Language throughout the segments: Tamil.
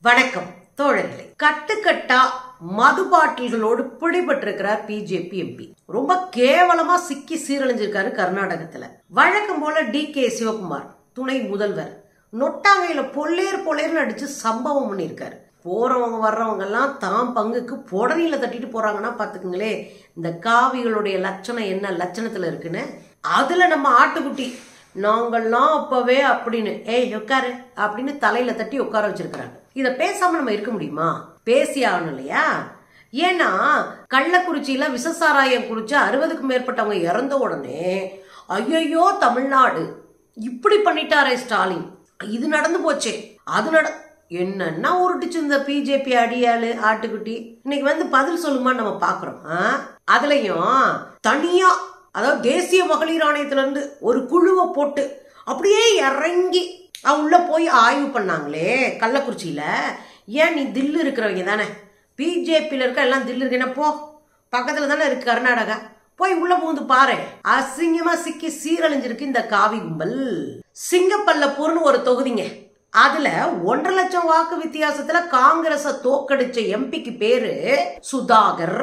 வணக்கம் தோழர்களே. கட்டுக்கட்டா மது பாட்டில்களோடு பிடிபட்டிருக்கிறார் பிஜேபி எம்பி. ரொம்ப கேவலமா சிக்கி சீரழிஞ்சிருக்காரு கர்நாடகத்துல. வழக்கம் போல DK சிவகுமார் துணை முதல்வர் நொட்டாங்கையில பொல்லேர்னு அடிச்சு சம்பவம் பண்ணிருக்காரு. போறவங்க வர்றவங்க எல்லாம் தாம் பங்குக்கு புடனில தட்டிட்டு போறாங்கன்னா பாத்துக்குங்களே இந்த காவிகளுடைய லட்சணம் என்ன லட்சணத்துல இருக்குன்னு. அதுல நம்ம ஆட்டுக்குட்டி நாங்கள்லாம் அப்பவே அப்படின்னு ஏய் உட்காரு அப்படின்னு தலையில தட்டி உட்கார வச்சிருக்கிறாங்க. இத பேசாம நம்ம இருக்க முடியுமா? பேசி ஆகணும் இல்லையா? ஏன்னா கள்ளக்குறிச்சியில விஷசாராயம் குடிச்சு 60க்கும் மேற்பட்டவங்க இறந்த உடனே ஐயோ தமிழ்நாடு இப்படி பண்ணிட்டாரே ஸ்டாலின், இது நடந்து போச்சே அது என்னன்னா உருட்டுச்சு இந்த பிஜேபி அடியாளு ஆட்டுக்குட்டி. இன்னைக்கு வந்து பதில் சொல்லுமா நம்ம பாக்குறோம். அதுலயும் தனியா அதாவது தேசிய மகளிர் ஆணையத்துல இருந்து ஒரு குழுவை போட்டு அப்படியே இறங்கி உள்ள போய் ஆய்வு பண்ணாங்களே கள்ளக்குறிச்சியில. ஏன் நீ தில்லு இருக்கிறவங்க தானே, பிஜேபியில இருக்க எல்லாம் தில்லு இருக்கு, போ பக்கத்துல தானே இருக்கு கர்நாடகா, போய் உள்ள பூந்து பாரு. அசிங்கமா சிக்கி சீரழிஞ்சிருக்கு இந்த காவி கும்பல். சிங்கப்பல்லப்பூர்னு ஒரு தொகுதிங்க, அதுல 1.5 லட்சம் வாக்கு வித்தியாசத்துல காங்கிரஸ தோக்கடிச்ச எம்பிக்கு பேரு சுதாகர்.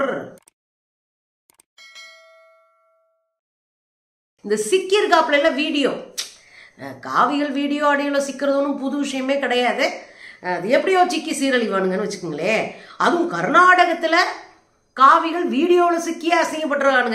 இந்த சிக்கியிருக்காப்புல வீடியோ, காவிகள் வீடியோ ஆடியோல சிக்கிறது ஒன்றும் புது விஷயமே கிடையாது. அது எப்படியோ சிக்கி சீரழிவானுங்கன்னு வச்சுக்கோங்களேன். அதுவும் கர்நாடகத்துல காவிகள் வீடியோல சிக்கி அசிங்கப்பட்டுறானுங்க.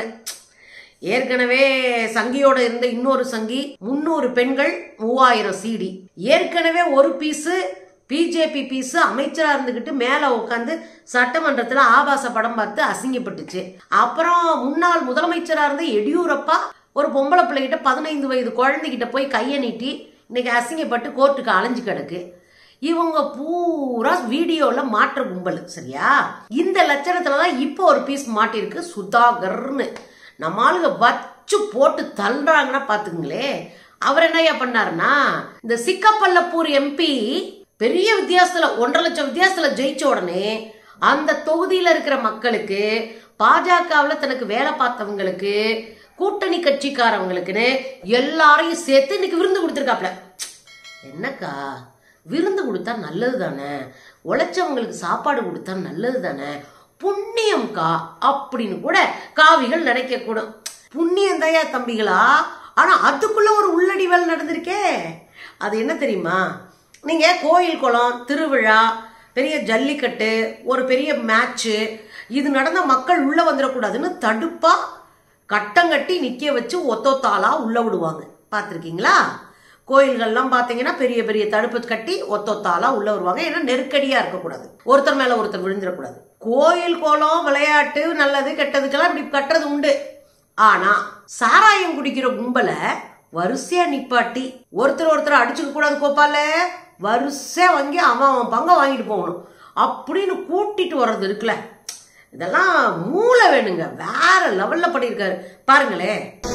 ஏற்கனவே சங்கியோட இருந்த இன்னொரு சங்கி 300 பெண்கள் 3000 CD. ஏற்கனவே ஒரு பீஸு பிஜேபி பீஸு அமைச்சரா இருந்துகிட்டு மேல உட்காந்து சட்டமன்றத்துல ஆபாச படம் பார்த்து அசிங்கப்பட்டுச்சு. அப்புறம் முன்னாள் முதலமைச்சரா இருந்த எடியூரப்பா ஒரு பொம்பளை பிள்ளைகிட்ட 15 வயது குழந்தைகிட்ட போய் கையை நீட்டி இன்னைக்கு அசிங்கப்பட்டு கோர்ட்டுக்கு அலைஞ்சு கிடக்கு. இவங்க பூரா வீடியோல மாற்ற கும்பல். சரியா? இந்த லட்சணத்துலதான் இப்போ ஒரு பீஸ் மாட்டிருக்கு சுதாகர்னு. நம்ம ஆளுங்க வச்சு போட்டு தள்ளுறாங்கன்னா பாத்துங்களே. அவர் என்னையா பண்ணாருன்னா இந்த சிக்கப்பல்லப்பூர் எம்பி பெரிய வித்தியாசத்துல 1.5 லட்சம் வித்தியாசத்துல ஜெயிச்ச உடனே அந்த தொகுதியில இருக்கிற மக்களுக்கு, பாஜகவுல தனக்கு வேலை பார்த்தவங்களுக்கு, கூட்டணி கட்சிக்காரவங்களுக்குன்னு எல்லாரையும் சேர்த்து இன்னைக்கு விருந்து கொடுத்துருக்காப்ல. என்னக்கா விருந்து கொடுத்தா நல்லது தானே, உழைச்சவங்களுக்கு சாப்பாடு கொடுத்தா நல்லது தானே, புண்ணியம்கா அப்படின்னு கூட காவிகள் நினைக்க கூடும். புண்ணியம் தயா தம்பிகளா. ஆனா அதுக்குள்ள ஒரு உள்ளடி வேலை நடந்திருக்கே. அது என்ன தெரியுமா? நீங்க கோயில் குளம் திருவிழா பெரிய ஜல்லிக்கட்டு ஒரு பெரிய மேட்ச்சு இது நடந்த மக்கள் உள்ள வந்துடக்கூடாதுன்னு தடுப்பா கட்டங்கட்டி நிக்க வச்சு ஒத்தொத்தாலா உள்ள விடுவாங்க. பார்த்துருக்கீங்களா? கோயில்கள்லாம் பார்த்தீங்கன்னா பெரிய பெரிய தடுப்பு கட்டி ஒத்தொத்தாலா உள்ள வருவாங்க. ஏன்னா நெருக்கடியா இருக்கக்கூடாது, ஒருத்தர் மேல ஒருத்தர் விழுந்துடக்கூடாது. கோயில் கோலம் விளையாட்டு நல்லது கெட்டதுக்கெல்லாம் இப்படி கட்டுறது உண்டு. ஆனா சாராயம் குடிக்கிற கும்பலை வரிசையா நிப்பாட்டி ஒருத்தர் அடிச்சுக்க கூடாது, கோப்பால வரிசையா வாங்கி அவன் பங்க வாங்கிட்டு போகணும் அப்படின்னு கூட்டிட்டு வர்றது இருக்குல்ல, இதெல்லாம் மூளை வேணுங்க. வேற லெவல்ல பண்ணிருக்காரு பாருங்களே.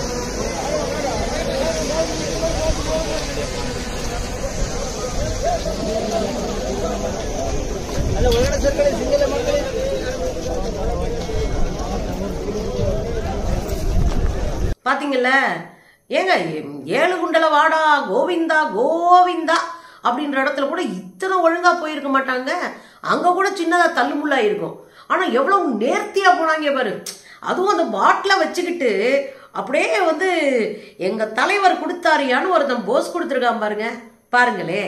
பாத்தீங்கல்ல ஏங்க, 7 குண்டல வாடா கோவிந்தா கோவிந்தா அப்படின்ற இடத்துல கூட இத்தனை ஒழுங்கா போயிருக்க மாட்டாங்க. அங்க கூட சின்னதா தள்ளுமுள்ளா இருக்கும். ஆனா எவ்வளவு நேர்த்தியா போனாங்க பாரு. அதுவும் அந்த பாட்டில வச்சுக்கிட்டு அப்படியே வந்து எங்க தலைவர் கொடுத்தாரியான்னு ஒருத்தன் போஸ் கொடுத்துருக்கான் பாருங்க. பாருங்களே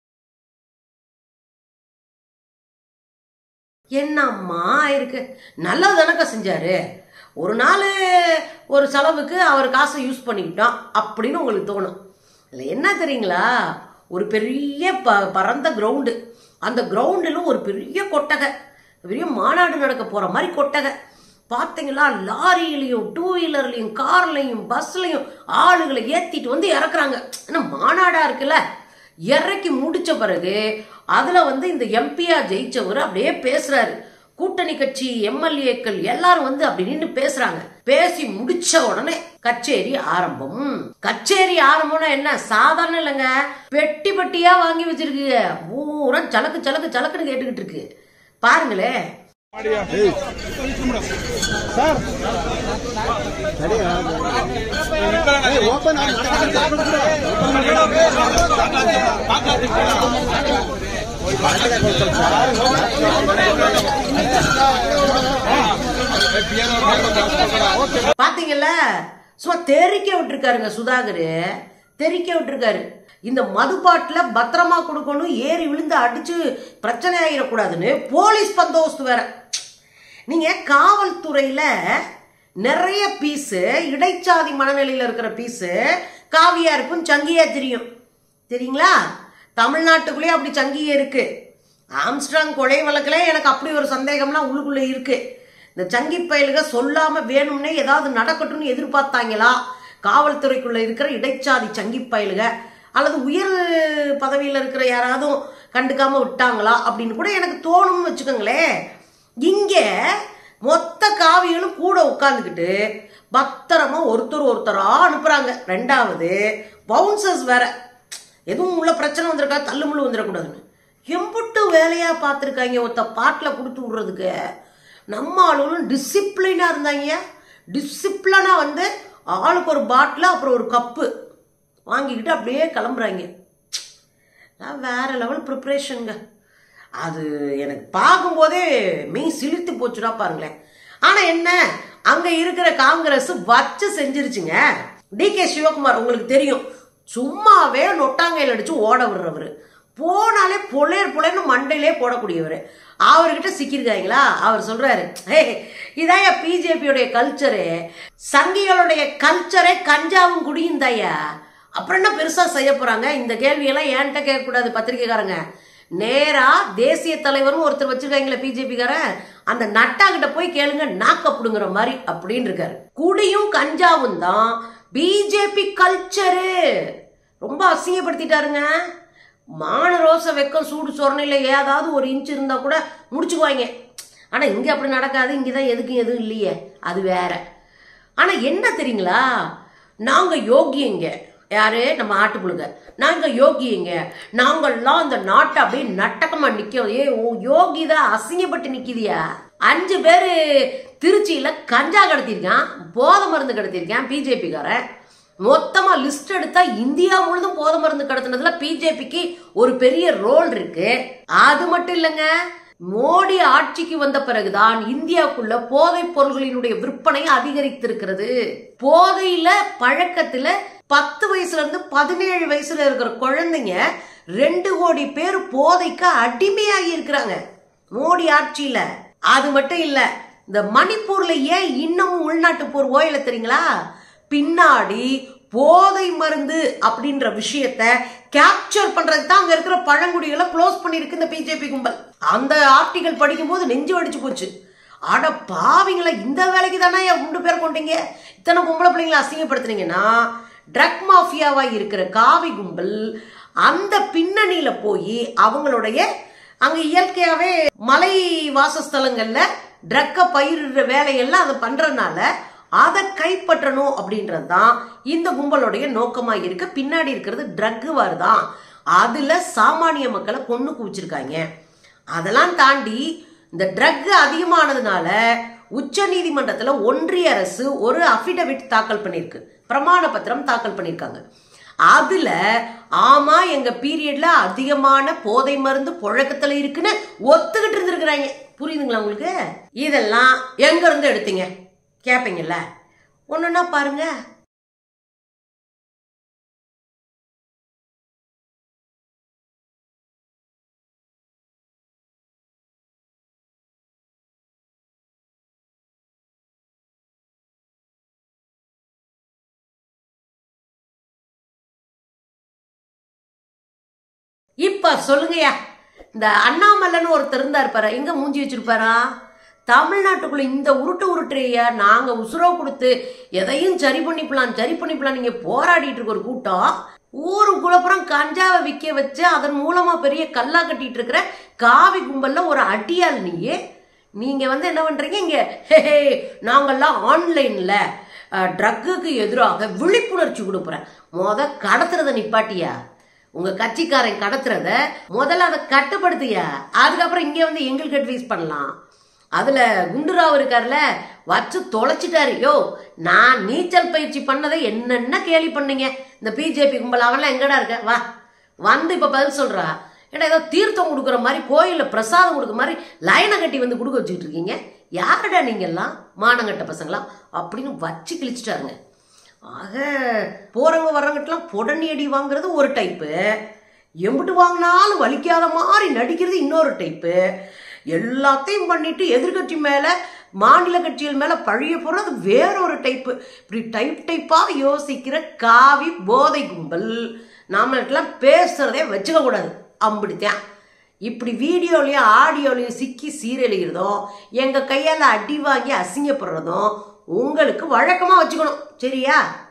என்னம்மா இருக்கு. நல்லது தானக்கா செஞ்சாரு. ஒரு நாள் ஒரு செலவுக்கு அவர் காசை யூஸ் பண்ணிக்கிட்டோம் அப்படின்னு உங்களுக்கு தோணும். இல்லை என்ன தெரியுங்களா, ஒரு பெரிய பரந்த கிரவுண்டு, அந்த கிரவுண்டில் ஒரு பெரிய கொட்டகை, பெரிய மாநாடு நடக்க போற மாதிரி கொட்டகை. பார்த்தீங்களா, லாரியிலையும் 2 வீலர்லையும் கார்லையும் பஸ்லையும் ஆளுகளை ஏத்திட்டு வந்து இறக்குறாங்க. ஏன்னா மாநாடா இருக்குல்ல. இறக்கி முடிச்ச பிறகு அதுல வந்து இந்த எம்பியா ஜெயிச்சவர் அப்படியே பேசுறாரு. கூட்டணி கட்சி எம்எல்ஏக்கள் எல்லாரும் வந்து அப்படி நின்று பேசுறாங்க. பேசி முடிச்ச உடனே கச்சேரி ஆரம்பம். கச்சேரி ஆரம்பம்னா என்ன சாதாரண இல்லைங்க, பெட்டி பெட்டியா வாங்கி வச்சிருக்கு. பூரா சலக்கு சலக்கு சலக்குன்னு கேட்டுக்கிட்டு இருக்கு. பாருங்களே. பாத்தீங்கல்ல, சும்மா தெரிக்க விட்டுருக்காருங்க சுதாகர், தெரிக்க விட்டுருக்காரு. இந்த மதுபாட்டில பத்திரமா கொடுக்கணும், ஏறி விழுந்து அடிச்சு பிரச்சனை ஆயிடக்கூடாதுன்னு போலீஸ் பந்தோபஸ்து வேற. நீங்க காவல்துறையில நிறைய பீஸு இடைச்சாதி மனநிலையில இருக்கிற பீஸு காவியா இருக்கும், சங்கியா தெரியும் தெரியுங்களா? தமிழ்நாட்டுக்குள்ளேயே அப்படி சங்கியா இருக்கு. ஆம்ஸ்ட்ராங் கொலை வழக்குல எனக்கு அப்படி ஒரு சந்தேகம்லாம் உள்ளுக்குள்ள இருக்கு. இந்த சங்கி பயலுக சொல்லாம வேணும்னே ஏதாவது நடக்கட்டும்னு எதிர்பார்த்தாங்களா காவல்துறைக்குள்ள இருக்கிற இடைச்சாதி சங்கி பயலுக, அல்லது உயர் பதவியில் இருக்கிற யாராவது கண்டுக்காம விட்டாங்களா அப்படின்னு கூட எனக்கு தோணும்னு வச்சுக்கோங்களேன். இங்க மொத்த காவிகளும் கூட உட்கார்ந்துக்கிட்டு பத்திரமா ஒருத்தரா அனுப்புறாங்க. ரெண்டாவது பவுன்சர்ஸ் வேற, எதுவும் உள்ள பிரச்சனை வந்திருக்கா, தள்ளுமுள்ளு வந்துடக்கூடாதுன்னு எம்புட்டு வேலையா பார்த்துருக்காங்க ஒருத்த பாட்டில் கொடுத்து விடுறதுக்கு. நம்ம ஆளுகளும் டிசிப்ளினா இருந்தாங்க. டிசிப்ளினா வந்து ஆளுக்கு ஒரு பாட்டில் அப்புறம் ஒரு கப்பு வாங்கிக்கிட்டு அப்படியே கிளம்புறாங்க. வேற லெவல் ப்ரிப்பரேஷனுங்க. அது எனக்கு பார்க்கும்போதே மெய் சிலிர்த்து போச்சுடா பாருங்களேன். ஆனா என்ன, அங்க இருக்கிற காங்கிரஸ் வச்சு செஞ்சிருச்சுங்க. DK சிவகுமார் உங்களுக்கு தெரியும், சும்மாவே நொட்டாங்கையில் அடிச்சு ஓட விடுறவர், போனாலே பொலேன்னு மண்டையிலே போடக்கூடியவர். அவர்கிட்ட சிக்கிருக்காங்களா? அவர் சொல்றாரு, இதாய பிஜேபியோடைய கல்ச்சரு, சங்கிகளுடைய கல்ச்சரே கஞ்சாவும் குடியும் தாயா, அப்புறம் என்ன பெருசா செய்ய போறாங்க? இந்த கேள்வியெல்லாம் ஏன்ட்ட கேட்கக்கூடாது பத்திரிகைக்காரங்க. நேரா தேசிய தலைவரும் ஒருத்தர் வச்சிருக்காங்களே பிஜேபிக்காரன், அந்த நட்டா கிட்ட போய் கேளுங்க, நாக்கப்படுங்கிற மாதிரி அப்படின்னு இருக்காரு. குடியும் கஞ்சாவும் தான் பிஜேபி கல்ச்சரு. ரொம்ப அசிங்கப்படுத்திட்டாருங்க. மான ரோச வெக்கம் சூடு சொரணையில ஏதாவது ஒரு இன்ச்சு இருந்தா கூட முடிச்சுக்குவாங்க. ஆனா இங்க அப்படி நடக்காது. இங்கதான் எதுக்கும் எதுவும் இல்லையே, அது வேற. ஆனா என்ன தெரியுங்களா, நாங்க யோகியங்க, யாரு நம்ம ஆட்டுப்புழுங்க, நாங்க யோகியங்க, நாங்கள்லாம் அந்த நாட்டை அப்படியே நட்டக்கமா நிக்க. யோகிதான் அசிங்கப்பட்டு நிக்கிதியா? 5 பேரு திருச்சியில கஞ்சா கடத்திருக்கான், போதை மருந்து கடத்திருக்கான் பிஜேபிக்காரன். மொத்தமா லிஸ்ட் எடுத்தா இந்தியா முழுதும் போதை மருந்து கடத்தினதுல பிஜேபிக்கு ஒரு பெரிய ரோல் இருக்கு. அது மட்டும் இல்லைங்க, மோடி ஆட்சிக்கு வந்த பிறகுதான் இந்தியாவுக்குள்ள போதை பொருள்களினுடைய விற்பனை அதிகரித்திருக்கிறது. போதையில பழக்கத்துல 10 வயசுல இருந்து 17 வயசுல இருக்கிற குழந்தைங்க 2 கோடி பேர் போதைக்கு அடிமையாகி இருக்கிறாங்க மோடி ஆட்சியில. அது மட்டும் இல்ல, இந்த மணிப்பூர்ல ஏன் இன்னமும் உள்நாட்டு போர் ஓயல தெரியுங்களா? பின்னாடி போதை மருந்து அப்படின்ற விஷயத்த கேப்சர் பண்றதுக்கு தான் அங்க இருக்கிற பழங்குடிகளை க்ளோஸ் பண்ணிருக்கு இந்த பிஜேபி கும்பல். அந்த ஆர்டிகல் படிக்கும் போது நெஞ்சு அடிச்சு போச்சு. அட பாவிங்களா, இந்த வேலைக்கு தானே 3 பேர் கொண்டீங்க, இத்தனை பொம்பளை பிள்ளைங்களை அசிங்கப்படுத்துனீங்கன்னா, ட்ரக் மாஃபியாவா இருக்கிற காவி கும்பல் அந்த பின்னணியில போய் அவங்களுடைய அங்க இயற்கையாவே மலை வாசஸ்தலங்கள்ல ட்ரக்க பயிரிடுற வேலையெல்லாம் அதை பண்றதுனால அதை கைப்பற்றணும் அப்படின்றது தான் இந்த கும்பலுடைய நோக்கமா இருக்கு. பின்னாடி இருக்கிறது ட்ரக் வார்தான். அதுல சாமானிய மக்களை கொண்டு குவிச்சிருக்காங்க. அதெல்லாம் தாண்டி இந்த ட்ரக் அதிகமானதுனால உச்ச நீதிமன்றத்துல ஒன்றிய அரசு ஒரு அபிடவிட் தாக்கல் பண்ணிருக்கு, பிரமாண பத்திரம் தாக்கல் பண்ணிருக்காங்க. அதுல ஆமா எங்க பீரியட்ல அதிகமான போதை மருந்து புழக்கத்துல இருக்குன்னு ஒத்துக்கிட்டு இருந்திருக்கிறாங்க. புரியுதுங்களா உங்களுக்கு? இதெல்லாம் எங்க இருந்து எடுத்தீங்க கேப்பீங்கல்ல, ஒண்ணுன்னா பாருங்க. இப்ப சொல்லுங்கயா, இந்த அண்ணாமலைன்னு ஒருத்தர் இருந்தார் பாரு, எங்க மூஞ்சி வச்சிருப்பாரா? தமிழ்நாட்டுக்குள்ள இந்த உருட்டுறையா நாங்க உசுரோ கொடுத்து எதையும் சரி பண்ணிப்பலாம் நீங்க போராடிட்டு இருக்க ஒரு கூட்டம், ஊருக்குள்ளப்புறம் கஞ்சாவை விற்க வச்சு அதன் மூலமா பெரிய கல்லா கட்டிட்டு இருக்கிற காவி கும்பல்ல ஒரு அட்டியால் நீங்க என்ன பண்றீங்க இங்க? நாங்கெல்லாம் ஆன்லைன்ல ட்ரக்குக்கு எதிராக விழிப்புணர்ச்சி கொடுக்குறேன். கடத்துறத நிப்பாட்டியா? உங்க கட்சிக்காரன் கடத்துறத முதல்ல அதை கட்டுப்படுத்தியா, அதுக்கப்புறம் இங்க எங்களுக்கு அட்வைஸ் பண்ணலாம். அதுல குண்டுராவ் இருக்காருல, வச்சு தொலைச்சிட்டாரு. யோ, நான் நீச்சல் பயிற்சி பண்ணதை என்னென்ன கேலி பண்ணீங்க இந்த பிஜேபி கும்பல், அவெல்லாம் எங்கடா இருக்க? வா இப்ப பதில் சொல்றா. ஏன்னா ஏதோ தீர்த்தம் கொடுக்குற மாதிரி கோயிலில் பிரசாதம் கொடுக்குற மாதிரி லைனை கட்டி வந்து கொடுக்க வச்சுக்கிட்டு இருக்கீங்க. யாரடா நீங்கள்லாம் மானங்கட்ட பசங்களாம் அப்படின்னு வச்சு கிழிச்சிட்டாருங்க. ஆக போகிறவங்க வர்றவங்கட்டெலாம் புடனி அடி வாங்குறது ஒரு டைப்பு, எம்பிட்டு வாங்கினாலும் வலிக்காத மாதிரி நடிக்கிறது இன்னொரு டைப்பு, எல்லாத்தையும் பண்ணிட்டு எதிர்கட்சி மேலே மாநில கட்சிகள் மேலே பழிய போடுறது வேறொரு டைப்பு. இப்படி டைப்பாக யோசிக்கிற காவி போதை கும்பல் நாமளுக்கெல்லாம் பேசுறதே வச்சுக்க கூடாது. அப்படித்தான் இப்படி வீடியோலையும் ஆடியோலையும் சிக்கி சீரழிகிறதும் எங்கள் கையால் அடி வாங்கி அசிங்கப்படுறதும் உங்களுக்கு வழக்கமாக வச்சுக்கணும். சரியா?